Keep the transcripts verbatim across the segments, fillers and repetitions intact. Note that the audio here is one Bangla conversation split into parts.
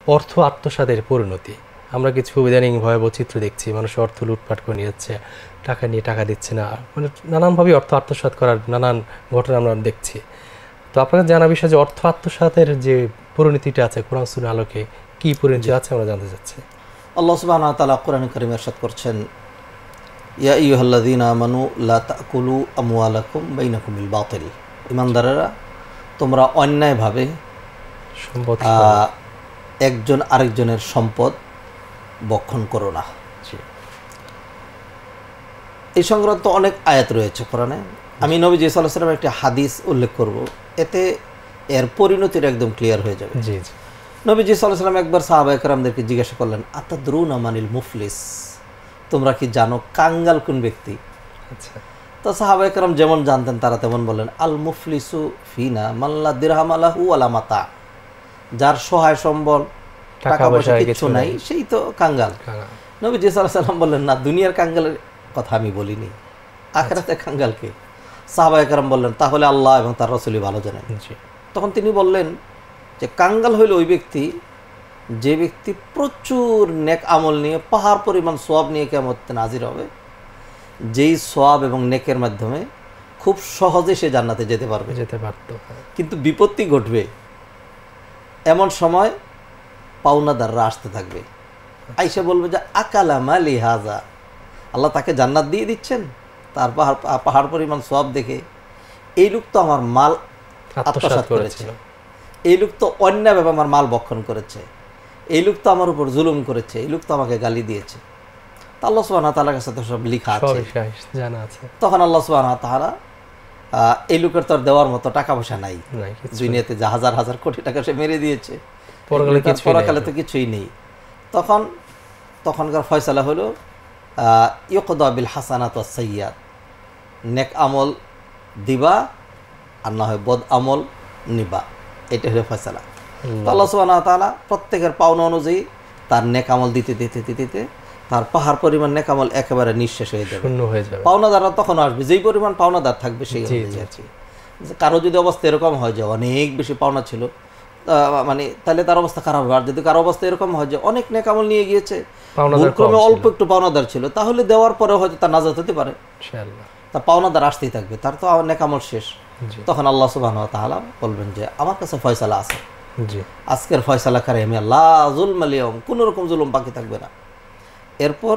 অর্থ আত্মসাতের পরিণতি। আমরা কিছু ইদানিং ভয়াবহ চিত্র দেখছি, মানুষ অর্থ লুটপাট করে নিয়ে যাচ্ছে, টাকা নিয়ে টাকা দিচ্ছে না, মানে নানানভাবে অর্থ আত্মসাৎ করার নানান ঘটনা আমরা দেখছি। তো আপনাকে জানা বিষয় যে অর্থ আত্মসাতের যে পরিণতিটা আছে কোরআন সুন্নাহর আলোকে কি পরিণতি আছে আমরা জানতে চাচ্ছি। আল্লাহ সুবহানাহু ওয়া তাআলা কোরআনে কারীমে ইরশাদ করছেন, ইয়া আইয়ুহাল্লাযীনা আমানু লা তাকুলু আমওয়ালাকুম বাইনাকুম বিল বাতিল। ঈমানদারেরা, তোমরা অন্যায়ভাবে সম্পদ একজন আরেকজনের সম্পদ বক্ষণ করো না। এই সংক্রান্ত অনেক আয়াত রয়েছে কোরআনে। আমি নবীজি সাল্লাল্লাহু আলাইহি ওয়াসাল্লামের একটি হাদিস উল্লেখ করব, এতে এর পরিণতিটা একদম ক্লিয়ার হয়ে যাবে। জি জি। নবীজি সাল্লাল্লাহু আলাইহি ওয়াসাল্লাম একবার সাহাবায়ে কেরামদেরকে জিজ্ঞাসা করলেন, আতাদরুনা মানিল মুফলিস, তোমরা কি জানো কাঙ্গাল কোন ব্যক্তি? আচ্ছা। তো সাহাবায়ে কেরাম যেমন জানতেন তারা তেমন বললেন, আল মুফলিসু ফিনা মাল্লা দিরহাম লাহু ওয়ালা মাতা, যার সহায় সম্বল টাকা পয়সা কিছু নাই সেই তো কাঙ্গাল। নবীজি সাল্লাল্লাহু আলাইহি ওয়াসাল্লাম বললেন, না, দুনিয়ার কাঙ্গালের কথা আমি বলিনি, আখিরাতের কাঙ্গালকে। সাহাবায়ে কেরাম বললেন, তাহলে আল্লাহ এবং তার রাসূলই ভালো জানেন। তখন তিনি বললেন যে কাঙ্গাল হইল ওই ব্যক্তি যে ব্যক্তি প্রচুর নেক আমল নিয়ে পাহাড় পরিমাণ সওয়াব নিয়ে কিয়ামতে হাজির হবে, যেই সওয়াব এবং নেকের মাধ্যমে খুব সহজে সে জান্নাতে যেতে পারবে, যেতে পারত। কিন্তু বিপত্তি ঘটবে, এমন সময় পাওনাদাররা আসতে থাকবে, আইসা বলবে যে আকালা মালি হাজা, আল্লাহ তাকে জান্নাত দিয়ে দিচ্ছেন, তার পাহাড় পাহাড় পরিমাণ সওয়াব দেখে এই লোক তো আমার মাল আত্মসাৎ করেছে, এই লোক তো অন্যায়ভাবে আমার মাল বক্ষণ করেছে, এই লোক তো আমার উপর জুলুম করেছে, এই লোক তো আমাকে গালি দিয়েছে। তা আল্লাহ সুবহানাহু ওয়া তাআলার কাছে তো সব লেখা আছে, জানা আছে। তখন আল্লাহ সুবহানাহু ওয়া তাআলা এই লোকের তো দেওয়ার মতো টাকা পয়সা নাই, দুনিয়াতে যে হাজার হাজার কোটি টাকা সে মেরে দিয়েছে, পরকালে তো কিছুই নেই। তখন তখনকার ফয়সালা হলো ইউকদা বিল হাসানাত ওয়াস সাইয়্যাত, নেক আমল দিবা আর না হয় বদ আমল নিবা, এটা হলো ফয়সালা। আল্লাহ সুবহানাহু ওয়া তাআলা প্রত্যেকের পাওনা অনুযায়ী তার নেক আমল দিতে দিতে দিতে দিতে তার পাহাড় পরিমাণ নেক আমল একেবারে নিঃশেষ হয়ে যাবে, শূন্য হয়ে যাবে। পাওনাদাররা তখন আসবে, যেই পরিমাণ পাওনাদার থাকবে সেই অনুযায়ী। কারো যদি অবস্থা এরকম হয় যে অনেক বেশি পাওনা ছিল, মানে তাহলে তার অবস্থা খারাপ হবে। আর যদি কারো অবস্থা এরকম হয় যে অনেক নেক আমল নিয়ে গিয়েছে, ভুলক্রমে অল্প একটু পাওনাদার ছিল, তাহলে দেওয়ার পরে হয়তো তার নাজাত হতে পারে, ইনশাআল্লাহ। তা পাওনাদার আসতেই থাকবে, তার তো নেক আমল শেষ। তখন আল্লাহ সুবহানাহু ওয়া তাআলা বলবেন যে আমার কাছে ফয়সালা আছে, আজকের ফয়সালা করে আমি আল্লাহ, যুলম আল-ইয়াউম, কোনো রকম জুলুম বাকি থাকবে না। এরপর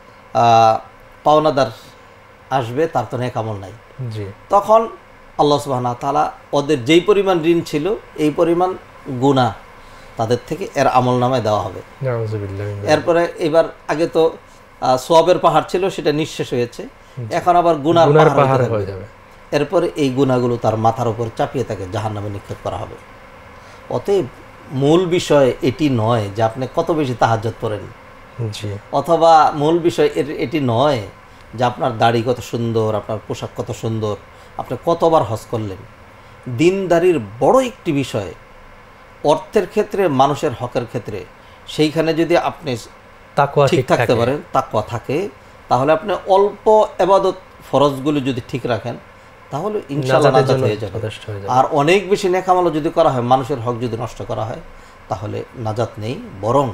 পাওনাদার আসবে, তার তো নেক আমল নাই, তখন আল্লাহ সুবহানাহু ওয়া তাআলা ওদের যেই পরিমাণ ঋণ ছিল এই পরিমাণ গুনাহ তাদের থেকে এর আমল নামায় দেওয়া হবে। এরপরে এবার আগে তো সওয়াবের পাহাড় ছিল, সেটা নিঃশেষ হয়েছে, এখন আবার গুনার পাহাড় হয়ে যাবে। এরপরে এই গুনাহগুলো তার মাথার উপর চাপিয়ে তাকে জাহান্নামে নিক্ষেপ করা হবে। অতএব মূল বিষয় এটি নয় যে আপনি কত বেশি তাহাজ্জুদ পড়েন, অথবা মূল বিষয় এটি নয় যে আপনার দাড়ি কত সুন্দর, আপনার পোশাক কত সুন্দর, আপনি কতবার হজ করলেন। দিনদারির বড় একটি বিষয় অর্থের ক্ষেত্রে, মানুষের হকের ক্ষেত্রে, সেইখানে যদি আপনি তাকওয়া ঠিক থাকতে পারেন, তাকওয়া থাকে, তাহলে আপনি অল্প ইবাদত ফরজগুলো যদি ঠিক রাখেন তাহলে ইনশাআল্লাহ নাজাত হয়ে যাবে। আর অনেক বেশি নেক আমল যদি করা হয়, মানুষের হক যদি নষ্ট করা হয়, তাহলে নাজাত নেই। বরং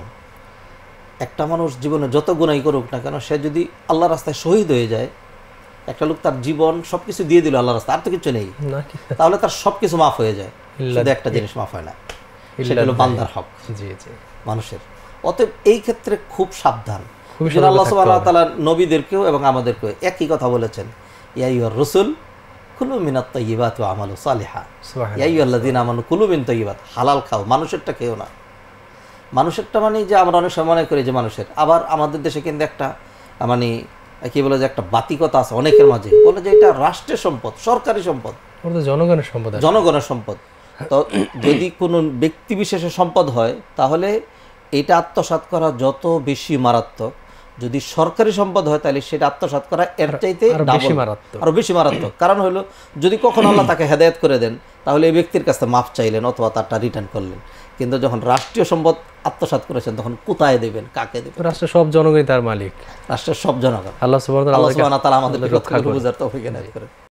একটা মানুষ জীবনে যত গুনাহ করুক না কেন, সে যদি আল্লাহর রাস্তায় শহীদ হয়ে যায়, একটা লোক তার জীবন সবকিছু দিয়ে দিল আল্লাহর রাস্তায়, আর তো কিছু নেই, তাহলে তার সবকিছু মাফ হয়ে যায়, শুধু একটা জিনিস মাফ হয় না, সেটা হলো বান্দার হক, মানুষের। অতএব এই ক্ষেত্রে খুব সাবধান। আল্লাহ সুবহানাহু ওয়া তাআলা নবীদেরকেও এবং আমাদেরকেও একই কথা বলেছেন, ইয়া আইয়ুহার রাসূল কুলু মিনাত তাইয়্যিবাতি ওয়া আমালু সালিহা, ইয়া আইয়ুহাল্লাযীনা আমানু কুলু মিন তাইয়্যিবাত, হালাল খাও, মানুষেরটা খেও না। মানুষেরটা মানে যে আমরা অনেক সময় মনে করি যে মানুষের, আবার আমাদের দেশে কিন্তু একটা মানে কি বলে যে একটা বাতিকতা আছে অনেকের মাঝে, বলে যে এটা রাষ্ট্রের সম্পদ, সরকারি সম্পদ, জনগণের সম্পদ, জনগণের সম্পদ। তো যদি কোনো ব্যক্তি বিশেষের সম্পদ হয় তাহলে এটা আত্মসাৎ করা যত বেশি মারাত্মক, যদি সরকারি সম্পদ হয় তাহলে সেটা আত্মসাৎ করা এর চাইতে আরো বেশি মারাত্মক। কারণ হলো যদি কখনো আল্লাহ তাকে হেদায়েত করে দেন তাহলে এই ব্যক্তির কাছে মাফ চাইলেন অথবা তারটা রিটার্ন করলেন, কিন্তু যখন রাষ্ট্রীয় সম্পদ আত্মসাৎ করেছেন তখন কোথায় দেবেন, কাকে দেবেন? রাষ্ট্রের সব জনগণই তার মালিক, রাষ্ট্রের সব জনগণ। আল্লাহ সুবহানাহু ওয়া তাআলা আমাদের রক্ষা করুন, বুঝার তৌফিক এনায়েত করেন।